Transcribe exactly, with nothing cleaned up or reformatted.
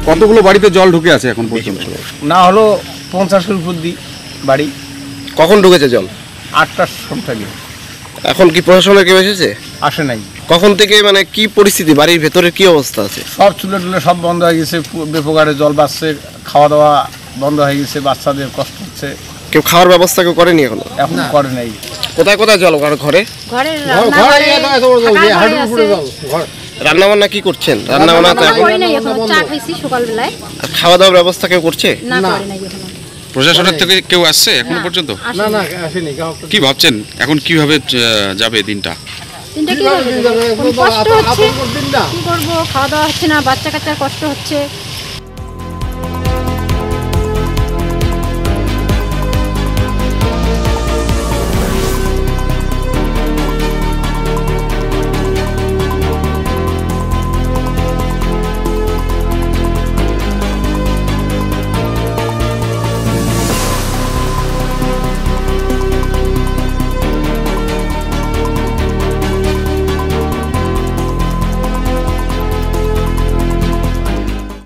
কতগুলো বাড়িতে জল ঢুকে আছে এখন পর্যন্ত? না হলো পঞ্চাশের উপর দি বাড়ি। কখন ঢুকেছে জল? আটটার সময়। এখন কি প্রশাসনের কেউ এসেছে? আসে নাই। কখন থেকে মানে কি পরিস্থিতি, বাড়ির ভেতরে কি অবস্থা আছে? সব চুলে টুলে সব বন্ধ হয়ে গেছে, বেপকারে জল বাড়ছে, খাওয়া দাওয়া বন্ধ হয়ে গেছে, বাচ্চাদের কষ্ট হচ্ছে। কেউ খাওয়ার ব্যবস্থা কেউ করেনি এখনো? এখন করে নাই। কোথায় কোথায় জল? ঘরে রান্না বান্না কি করছেন? রান্না বান্না তো এখন খাওয়া দাওয়ার ব্যবস্থা কেউ করছে? প্রশাসনের থেকে কেউ আসছে এখনো পর্যন্ত? না না আসেনি। কি ভাবছেন এখন কিভাবে যাবে দিনটা? দিনটা কি কষ্ট হচ্ছে, কি করবো, খাওয়া দাওয়া হচ্ছে না, বাচ্চা কাচ্চার কষ্ট হচ্ছে।